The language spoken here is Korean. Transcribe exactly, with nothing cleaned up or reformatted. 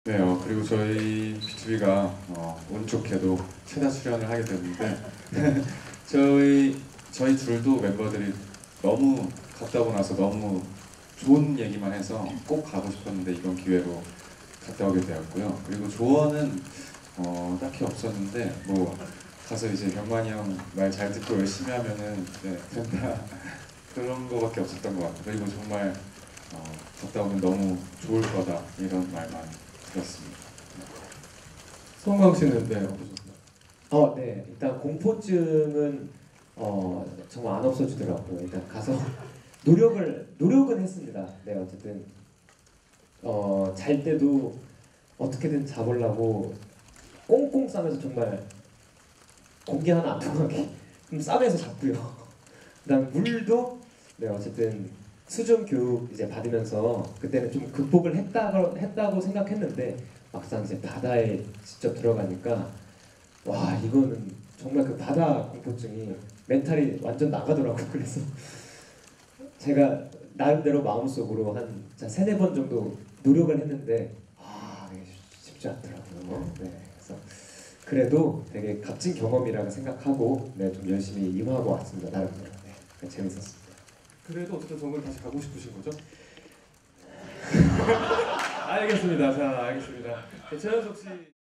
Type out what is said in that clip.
네, 어, 그리고 저희 비투비가 어, 운 좋게도 최다 출연을 하게 됐는데 저희 저희 둘도 멤버들이 너무 갔다 오고 나서 너무 좋은 얘기만 해서 꼭 가고 싶었는데 이번 기회로 갔다 오게 되었고요. 그리고 조언은 어, 딱히 없었는데 뭐 가서 이제 병만이 형 말 잘 듣고 열심히 하면은 네, 된다 그런 거밖에 없었던 것 같아요. 그리고 정말 어, 갔다 오면 너무 좋을 거다 이런 말만 들었습니다. 송강 씨는 네 어떠셨나요? 어, 네. 일단 공포증은 어, 정말 안 없어지더라고요. 일단 가서 노력을 노력은 했습니다. 네, 어쨌든 어, 잘 때도 어떻게든 자보려고 꽁꽁 싸면서 정말 공기 하나 안 통하게 좀 싸매서 잤고요. 그다음 물도 네, 어쨌든 수중 교육 이제 받으면서 그때는 좀 극복을 했다고 했다고 생각했는데 막상 이제 바다에 직접 들어가니까 와 이거는 정말 그 바다 공포증이 멘탈이 완전 나가더라고요. 그래서 제가 나름대로 마음속으로 한 세네 번 정도 노력을 했는데 아 이게 쉽지 않더라고요. 네, 그래서 그래도 되게 값진 경험이라고 생각하고 네, 좀 열심히 임하고 왔습니다. 나름대로. 네, 재밌었습니다. 그래도 어쨌든 정말 다시 가고 싶으신 거죠? 알겠습니다. 자, 알겠습니다. 네, 최현석 씨.